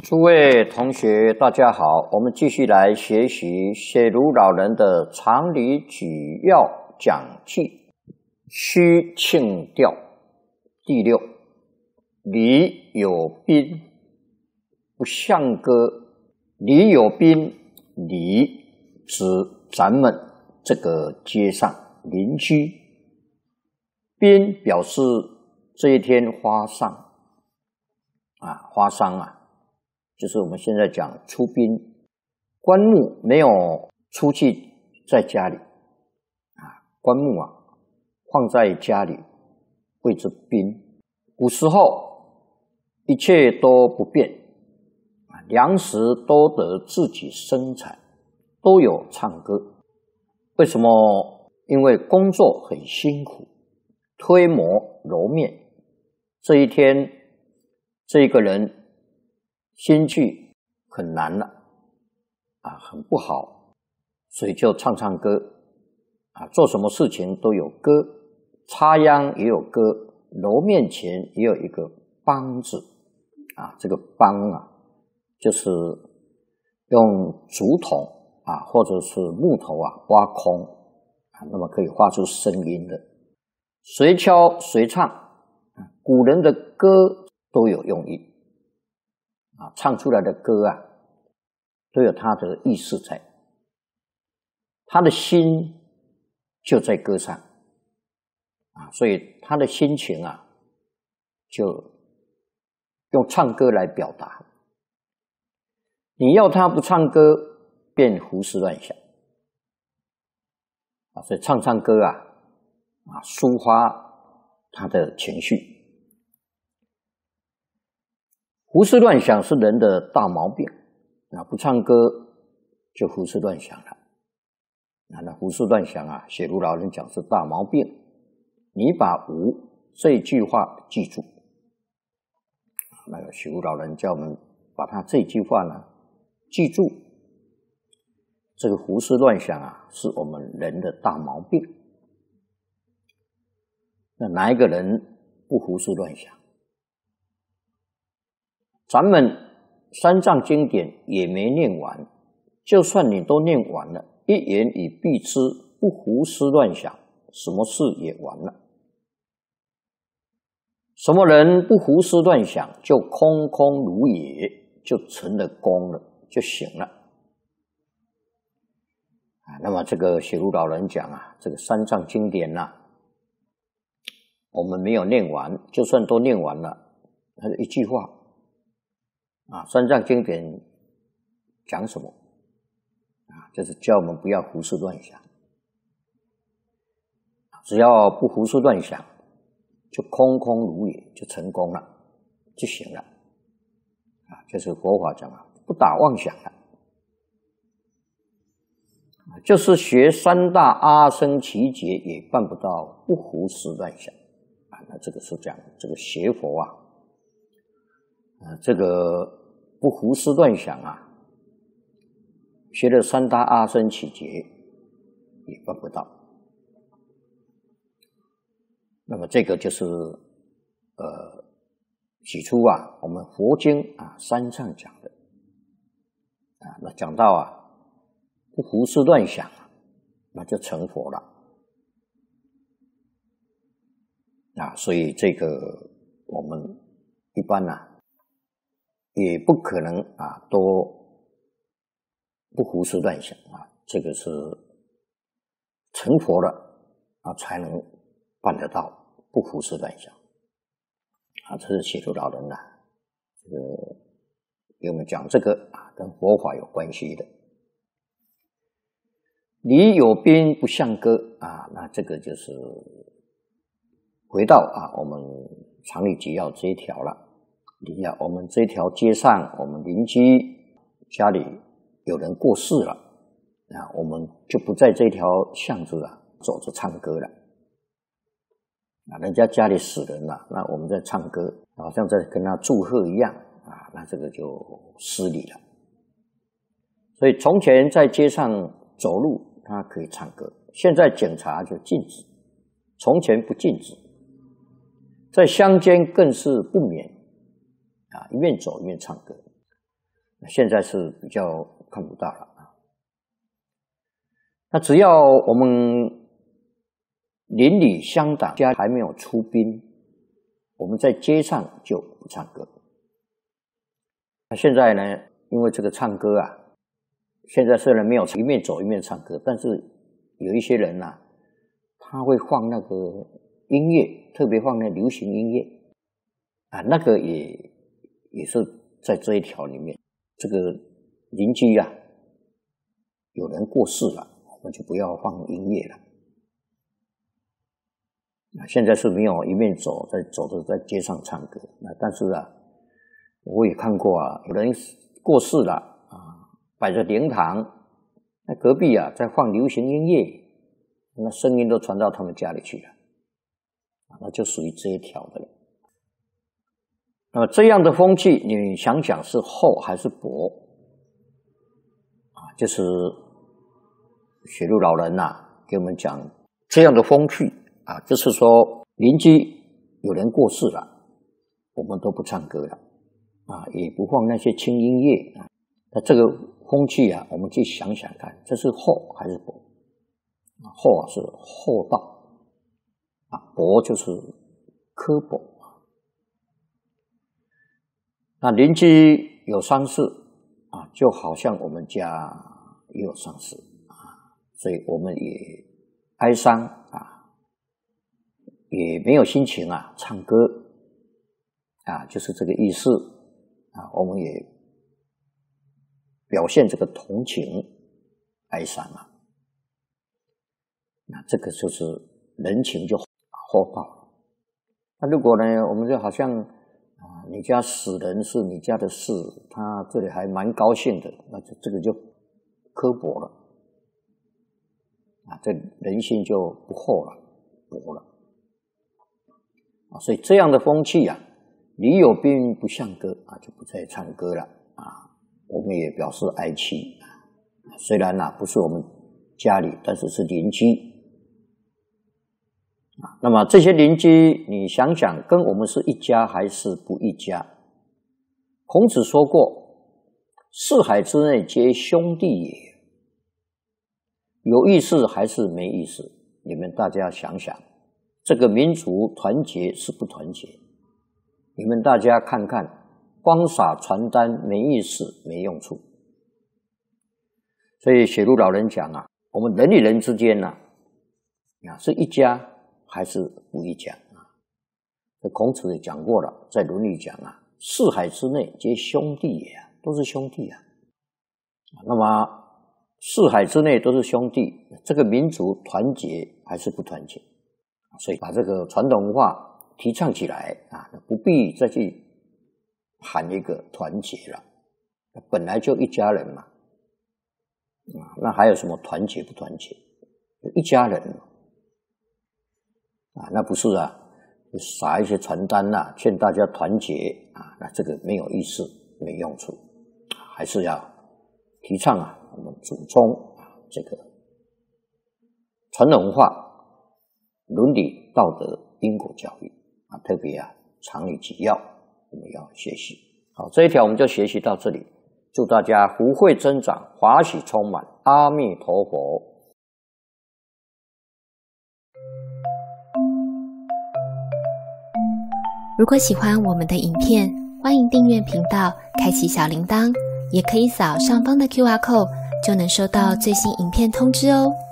诸位同学，大家好，我们继续来学习写如老人的常理举要讲记，虚庆调第六。礼有宾，不相歌。礼有宾，礼指咱们这个街上邻居。宾表示这一天花丧花丧就是我们现在讲出殡，棺木没有出去在家里棺木放在家里谓之宾。古时候一切都不变，粮食都得自己生产，都有唱歌。为什么？因为工作很辛苦，推磨揉面，这一天这一个人心绪很难了很不好，所以就唱唱歌做什么事情都有歌，插秧也有歌，揉面前也有一个梆字这个梆就是用竹筒或者是木头挖空那么可以发出声音的，随敲随唱古人的歌都有用意唱出来的歌都有它的意思在，他的心就在歌上所以他的心情就用唱歌来表达。你要他不唱歌，便胡思乱想所以唱歌抒发他的情绪。胡思乱想是人的大毛病不唱歌就胡思乱想了那胡思乱想写如老人讲是大毛病。你把无这一句话记住那个写如老人叫我们把他这句话呢记住。这个胡思乱想是我们人的大毛病。那哪一个人不胡思乱想？咱们三藏经典也没念完，就算你都念完了，一言以蔽之，不胡思乱想，什么事也完了。什么人不胡思乱想，就空空如也，就成了功了，就行了那么这个写如老人讲这个三藏经典我们没有念完，就算都念完了，它一句话三藏经典讲什么就是叫我们不要胡思乱想。只要不胡思乱想，就空空如也，就成功了，就行了就是佛法讲不打妄想了就是学三大阿僧祇劫也办不到不胡思乱想那这个是讲这个学佛这个不胡思乱想学了三大阿僧祇劫也办不到。那么这个就是起初我们佛经三藏讲的那讲到不胡思乱想那就成佛了所以这个我们一般也不可能都不胡思乱想这个是成佛了才能办得到不胡思乱想这是写如老人这个给我们讲这个跟佛法有关系的。礼有宾，不相歌那这个就是回到我们常理举要这一条了。我们这条街上，我们邻居家里有人过世了我们就不在这条巷子走着唱歌了人家家里死人了，那我们在唱歌，好像在跟他祝贺一样那这个就失礼了。所以从前在街上走路他可以唱歌，现在警察就禁止，从前不禁止，在乡间更是不免一面走一面唱歌。 现在是比较看不到了啊。那只要我们邻里乡党家还没有出兵，我们在街上就不唱歌。那现在呢，因为这个唱歌啊，现在虽然没有一面走一面唱歌，但是有一些人啊，他会放那个音乐，特别放那流行音乐啊，那个也是在这一条里面。这个邻居啊，有人过世了，我们就不要放音乐了。现在是没有一面走着在街上唱歌，但是啊，我也看过啊，有人过世了啊，摆着灵堂，那隔壁啊在放流行音乐，那声音都传到他们家里去了，那就属于这一条的了。那么这样的风气，你想想是厚还是薄啊？就是雪鹿老人给我们讲这样的风气啊，就是说邻居有人过世了，我们都不唱歌了啊，也不放那些轻音乐啊。那这个风气啊，我们去想想看，这是厚还是薄？厚是厚道啊，薄就是刻薄。那邻居有丧事啊，就好像我们家也有丧事啊，所以我们也哀伤啊，也没有心情啊唱歌啊，就是这个意思啊，我们也表现这个同情哀伤啊，那这个就是人情就厚道了。那如果呢，我们就好像你家死人是你家的事，他这里还蛮高兴的，那这个就刻薄了啊，这人心就不厚了，薄了啊。所以这样的风气啊，你有病不唱歌啊，就不再唱歌了啊。我们也表示哀戚啊，虽然不是我们家里，但是是邻居。那么这些邻居，你想想，跟我们是一家还是不一家？孔子说过：“四海之内皆兄弟也。”有意思还是没意思？你们大家想想，这个民族团结是不团结？你们大家看看，光撒传单没意思，没用处。所以雪鹿老人讲我们人与人之间是一家还是不一家啊？孔子也讲过了，在《论语》讲四海之内皆兄弟也都是兄弟啊。那么四海之内都是兄弟，这个民族团结还是不团结？所以把这个传统文化提倡起来不必再去喊一个团结了，本来就一家人嘛那还有什么团结不团结？一家人那不是撒一些传单劝大家团结那这个没有意思，没用处，还是要提倡我们祖宗这个传统文化、伦理道德、因果教育特别常理纪要，我们要学习。好，这一条我们就学习到这里。祝大家福慧增长，华喜充满，阿弥陀佛。 如果喜欢我们的影片，欢迎订阅频道，开启小铃铛，也可以扫上方的 QR code，就能收到最新影片通知哦。